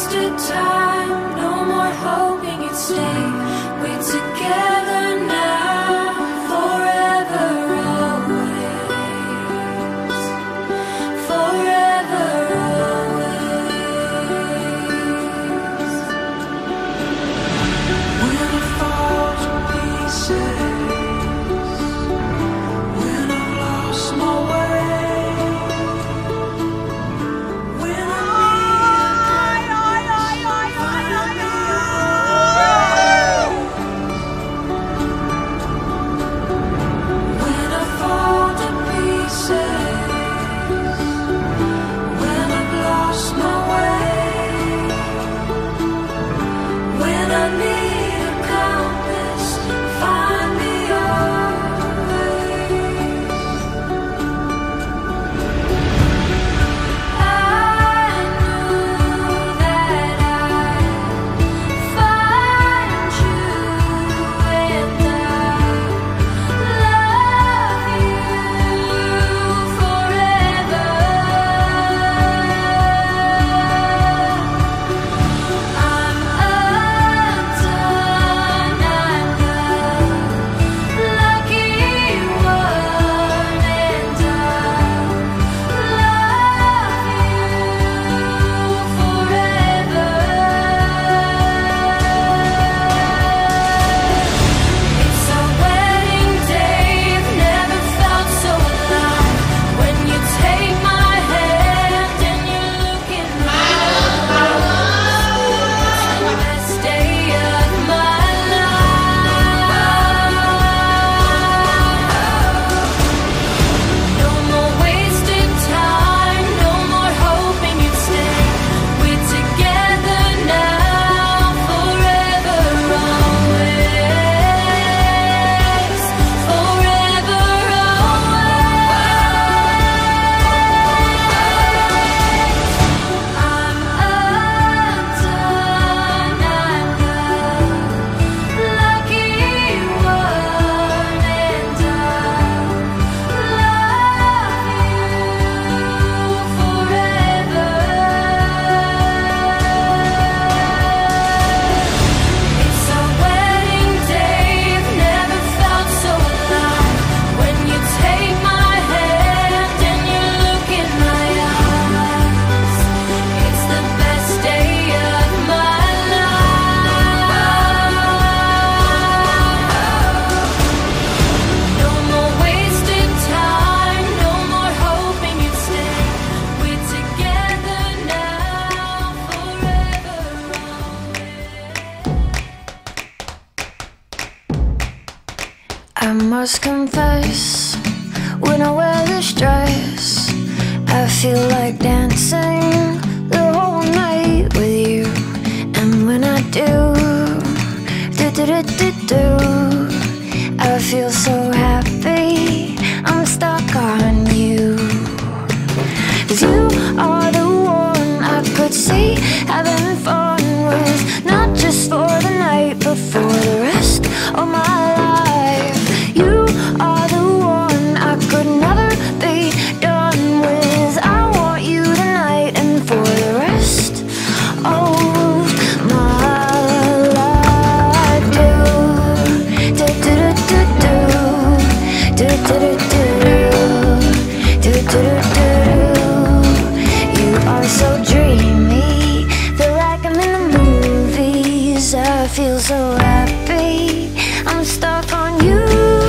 wasted time, no more hoping you'd stay. We're together now, forever always, forever always. When it falls to pieces, when I've lost my way, when I fall to pieces, when I've lost my way, when I need a compass, find me always. I knew that I'd find you, and I love you forever. I'm undone, I'm the lucky one, and I love you forever. It's our wedding day, I've never felt so alive. When you take my hand and you look in my eyes, it's the best day of my life. No more wasted time, no more hoping you'd stay. We're together now, forever always, forever always. I'm undone, I'm the lucky one, and I love you forever. It's our wedding day, I've never felt so alive. When you take my hand and you look in my eyes, it's the best day of my life. No more wasted time, no more hoping you'd stay. We're together now, forever always. I must confess, when I wear this dress, I feel like dancing the whole night with you. And when I do, I feel so happy, I'm stuck on you. 'Cause you are the one I could see having fun with, not just for the night, but for the rest of my life. You are the one I could never be done with. I want you tonight and for the rest of my life. You are so dreamy, feel like I'm in the movies. I feel so happy, I'm stuck on you.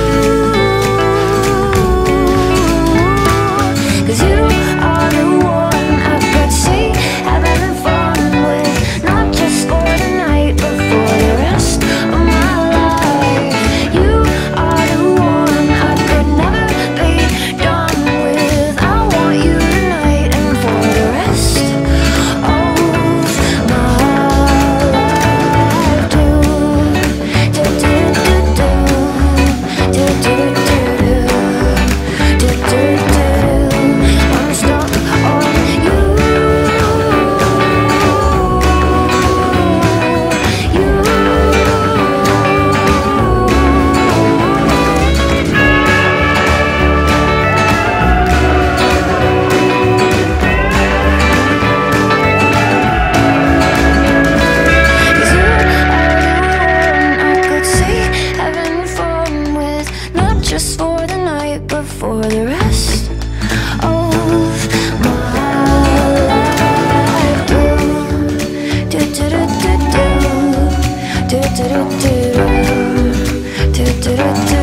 'Cause you are the one I could see having fun with, not just for the night, but for the rest of my life. You are the one I could never be done with. I want you tonight and for the rest of my life too. do do do do do do.